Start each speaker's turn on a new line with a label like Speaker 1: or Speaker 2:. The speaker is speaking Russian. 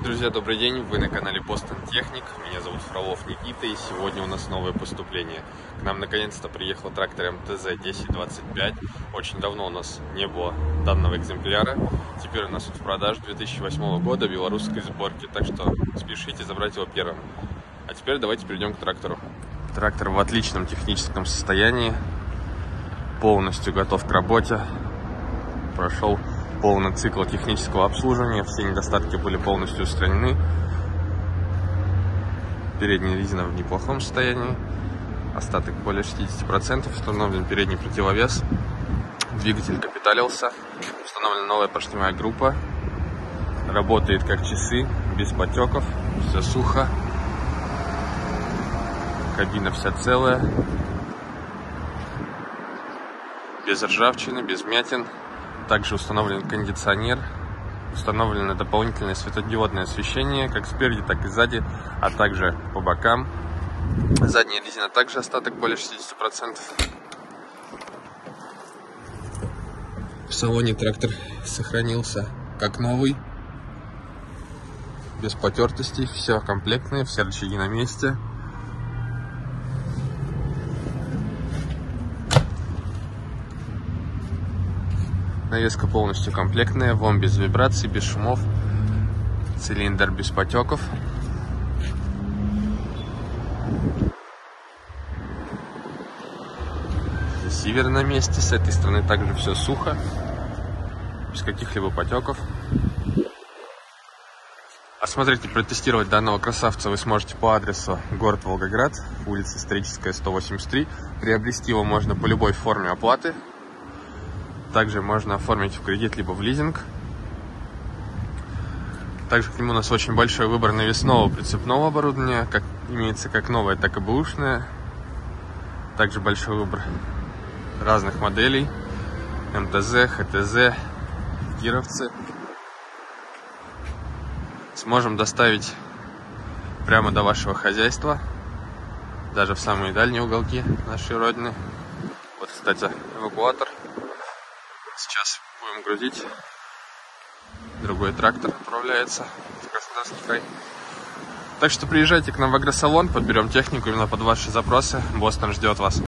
Speaker 1: Друзья, добрый день! Вы на канале Boston Technic. Меня зовут Фролов Никита, и сегодня у нас новое поступление. К нам наконец-то приехал трактор МТЗ-1025. Очень давно у нас не было данного экземпляра. Теперь у нас в продаже 2008 года белорусской сборки, так что спешите забрать его первым. А теперь давайте перейдем к трактору. Трактор в отличном техническом состоянии, полностью готов к работе. Прошел полный цикл технического обслуживания, все недостатки были полностью устранены. Передняя резина в неплохом состоянии, остаток более 60%, установлен передний противовес, двигатель капиталился, установлена новая поршневая группа, работает как часы, без потеков, все сухо, кабина вся целая, без ржавчины, без вмятин. Также установлен кондиционер, установлено дополнительное светодиодное освещение, как спереди, так и сзади, а также по бокам. Задняя резина также остаток более 60%. В салоне трактор сохранился как новый, без потертостей, все комплектное, все рычаги на месте. Навеска полностью комплектная, ВОМ без вибраций, без шумов, цилиндр без потеков. Ресивер на месте, с этой стороны также все сухо, без каких-либо потеков. Осмотреть и протестировать данного красавца вы сможете по адресу город Волгоград, улица Историческая, 183. Приобрести его можно по любой форме оплаты. Также можно оформить в кредит, либо в лизинг. Также к нему у нас очень большой выбор навесного прицепного оборудования, как имеется как новое, так и бэушное. Также большой выбор разных моделей: МТЗ, ХТЗ, Кировцы. Сможем доставить прямо до вашего хозяйства, даже в самые дальние уголки нашей родины. Вот, кстати, эвакуатор. Сейчас будем грузить. Другой трактор отправляется в Краснодарский край. Так что приезжайте к нам в агросалон, подберем технику именно под ваши запросы. Бостон ждет вас.